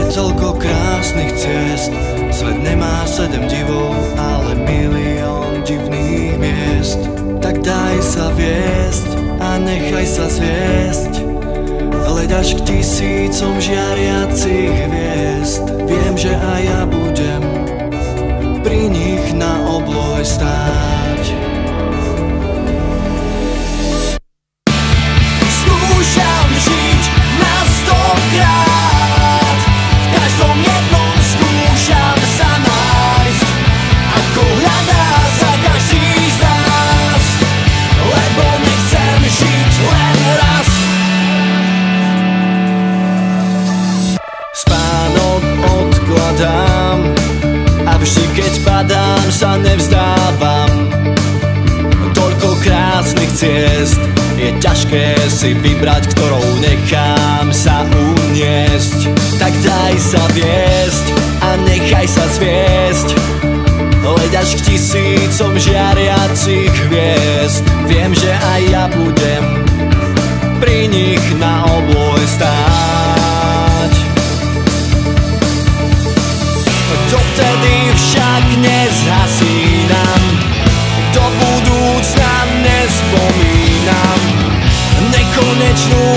toľko krásnych ciest. Svet nemá 7 divov, ale milión divných miest. Tak daj sa viesť a nechaj sa zviesť, leď až k tisícom žiariacich hviezd. Viem, že aj ja budem pri nich na oblohe stáť. Skúšam žiť na 100krát, v každom jednom skúšam sa nájsť, ako hľadá sa každý z nás, lebo nechcem žiť len raz. Spánok odkladám a vždy keď padám sa nevzdávam. Toľko krásnych ciest, je ťažké si vybrať, ktorou nechám sa uniesť. Tak daj sa viesť a nechaj sa zviesť, leď až k tisícom žiariacich hviezd. Viem, že aj ja budem pri nich na oblohe stáť. Dovtedy však nezhasínam, do budúcna nespomínam nekonečnú